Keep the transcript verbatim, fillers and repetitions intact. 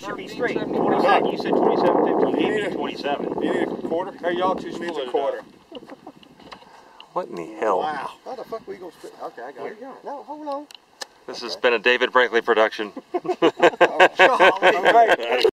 Should be straight. twenty-seven. You said twenty-seven fifty. You gave me twenty-seven. You need a quarter? Hey, y'all two needs a quarter. What in the hell? Wow. How the fuck we gonna split? Okay, I got it. No, hold on. This has been a David Brinkley production. Oh, golly.